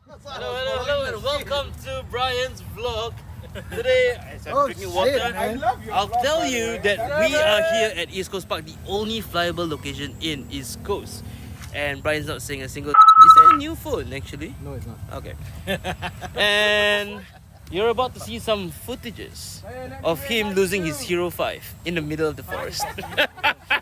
Hello, and welcome to Brian's vlog. Today, as I'm drinking water, I'll tell you that we are here at East Coast Park, the only flyable location in East Coast. And Brian's not saying a single. Is that a new phone actually? No, it's not. Okay. And you're about to see some footages of him losing his Hero 5 in the middle of the forest.